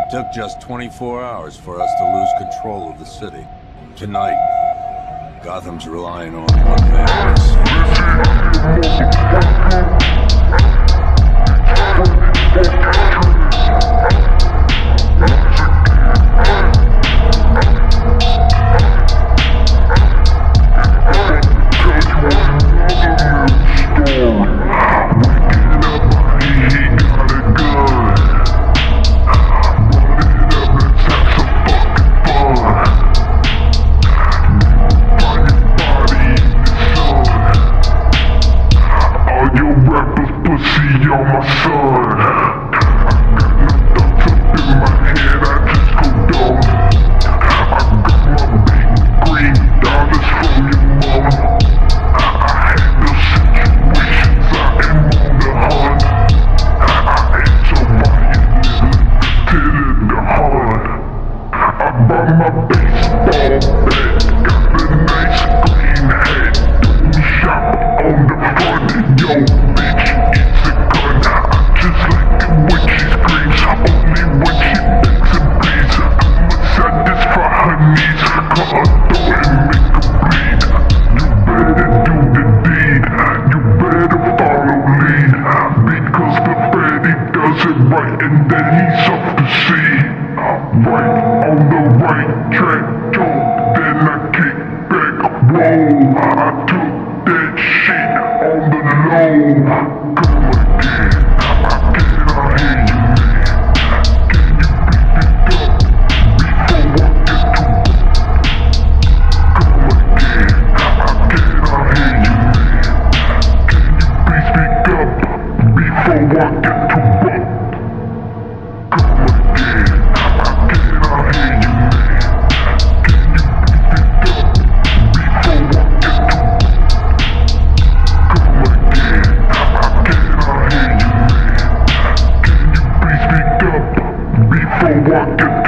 Took just 24 hours for us to lose control of the city. Tonight, Gotham's relying on one man. You're my son. I got no thoughts up in my head, I just go dumb. I got my big green dollars from your mom. I handle situations, I am on the hunt. I ain't so violent, limited to hunt. I bought my baseball bat, got a nice green hat. Don't shop on the front, yo bitch. Right, and then he's up to see. Right on the right track, yo. Then I kick back, whoa. I took that shit on the low. Come again, can I hear you, man? Can you beat it up before I get to come again, can I hear you, man? Can you please speak up before I get to What?